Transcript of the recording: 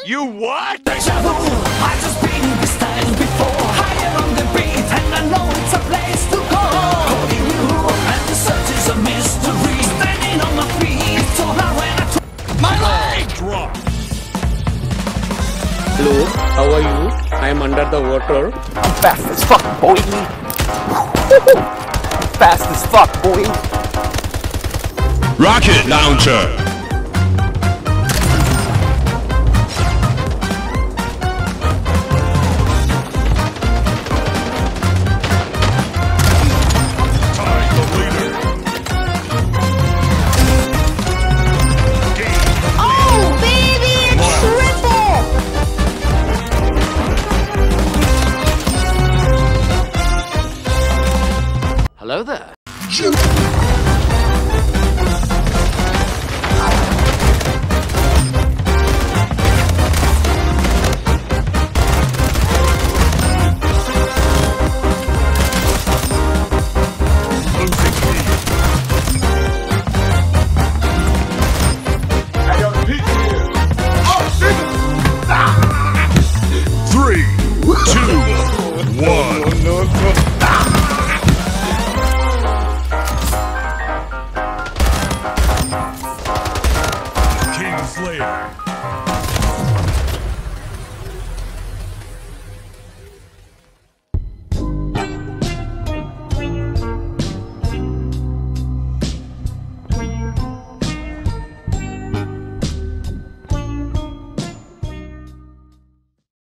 You what? Deja vu, I just been this time before. Higher on the beat, and I know it's a place to go. Calling you, and the search is a mystery. Standing on my feet, it's so hard when I my leg drop. Hello, how are you? I am under the water. I'm fast as fuck, boy. Fast as fuck, boy. Rocket launcher.